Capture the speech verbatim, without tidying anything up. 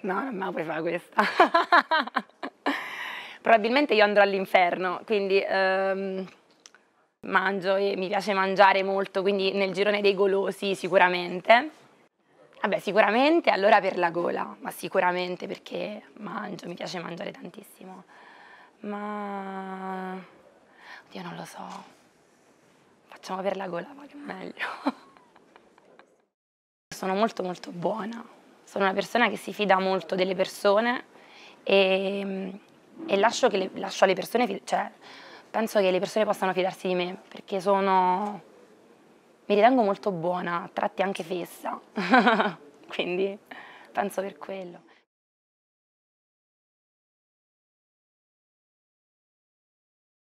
No, non me la puoi fare questa. Probabilmente io andrò all'inferno, quindi ehm, mangio e mi piace mangiare molto, quindi nel girone dei golosi sicuramente. Vabbè, sicuramente allora per la gola, ma sicuramente perché mangio, mi piace mangiare tantissimo. Ma... Oddio, non lo so. Facciamo per la gola, ma che è meglio. Sono molto molto buona. Sono una persona che si fida molto delle persone e, e lascio, che le, lascio alle persone, cioè penso che le persone possano fidarsi di me perché sono, mi ritengo molto buona, a tratti anche fessa, quindi penso per quello.